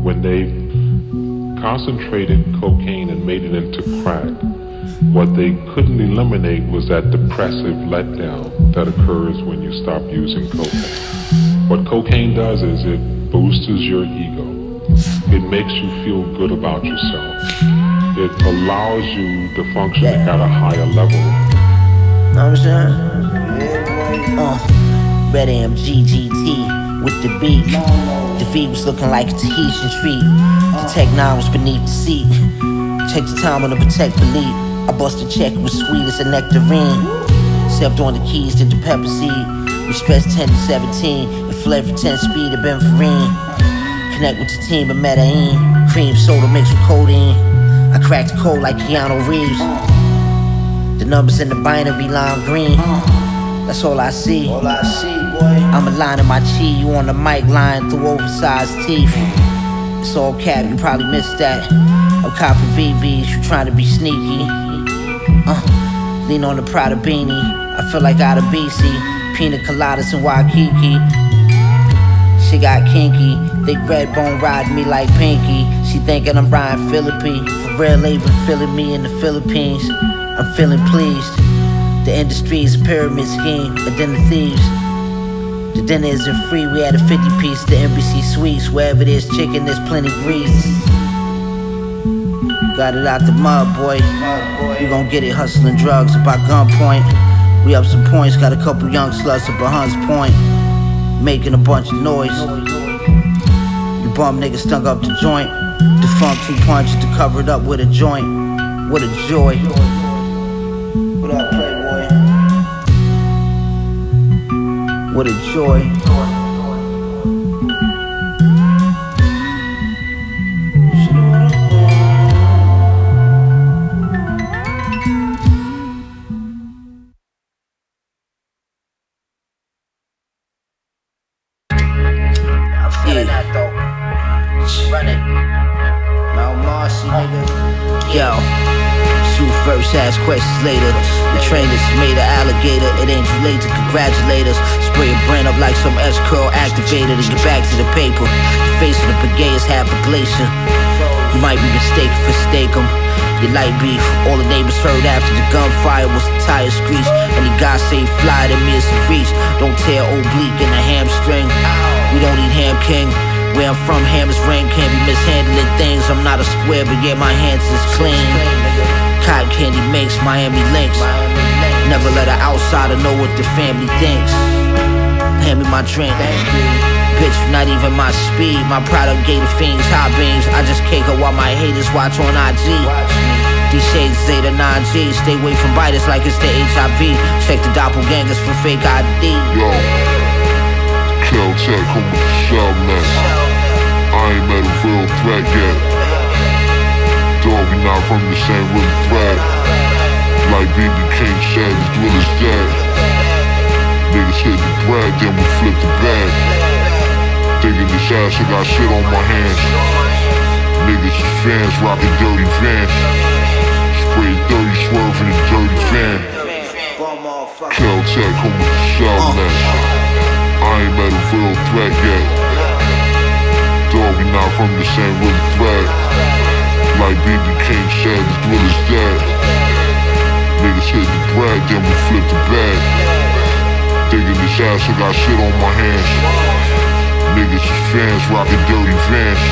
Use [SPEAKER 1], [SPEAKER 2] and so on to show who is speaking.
[SPEAKER 1] When they concentrated cocaine and made it into crack, what they couldn't eliminate was that depressive letdown that occurs when you stop using cocaine. What cocaine does is it boosts your ego. It makes you feel good about yourself. It allows you to function at a higher level.
[SPEAKER 2] Know what I'm saying? Red AMG GT with the beat. The V was looking like a Tahitian treat. The Tech 9 was beneath the seat. Check the time on the Protect Elite. I bust a check, it was sweet as a nectarine. Stepped on the keys to the pepper seed. We stretched 10 to 17 and fled for 10 speed to Benferine. Connect with the team at Medellin. Cream soda mixed with codeine. I cracked the code like Keanu Reeves. The numbers in the binary lime green. That's all I see. All I see, boy. I'm aligning my chi. You on the mic lying through oversized teeth. It's all cap, you probably missed that. I'm copping VVs, you trying to be sneaky. Lean on the Prada beanie. I feel like out of BC. Pina coladas and Waikiki. She got kinky. Thick red bone riding me like Pinky. She thinking I'm riding Philippine. For real, they even feeling me in the Philippines. I'm feeling pleased. The industry is a pyramid scheme. And then the thieves. The dinner isn't free. We had a 50-piece. The NBC Suites. Wherever there's chicken, there's plenty grease. Got it out the mud, boy. We gon' get it hustling drugs by gunpoint. We up some points, got a couple young sluts up at Hunts Point, making a bunch of noise. You bum niggas stunk up the joint. Defunct 2 punches to cover it up with a joint. What a joy. What up, Playboy? What a joy. Yo, shoot first, ask questions later. The trainers made an alligator. It ain't too late to congratulate us. Spray a brand up like some S-curl activator to get back to the paper. The face of the brigade is half a glacier. You might be mistaken for steakum. Your light beef, all the neighbors heard after the gunfire was the tire screech. And the guy say fly to me, it's a reach. Don't tear oblique in the hamstring. We don't eat ham king. Where I'm from, hammers ring, can't be mishandling things. I'm not a square, but yeah, my hands is clean. Cotton candy makes Miami links. Never let an outsider know what the family thinks. Hand me my drink. Bitch, not even my speed. My product gator fiends, high beams. I just cake her while my haters watch on IG. These shades Zeta 9G. Stay away from biters like it's the HIV. Check the doppelgangers for fake ID.
[SPEAKER 3] Yo, Caltech, come with the shell, man. I ain't met a real threat yet. Dog, we not from the same real threat. Like BB King said, as well as that. Niggas hit the bread, then we flip the bag. Thinking this ass, I got shit on my hands. Niggas is fans, rockin' dirty vans. Spray 30, swerving a dirty van. Caltech, come with the shell, man. I ain't met a real threat yet. Dog, we not from the same real threat. Like BB King said, as well as that. Niggas hit the bread, then we flip the bag. Thinking this ass, I got shit on my hands. Niggas is fans, rockin' dirty vans.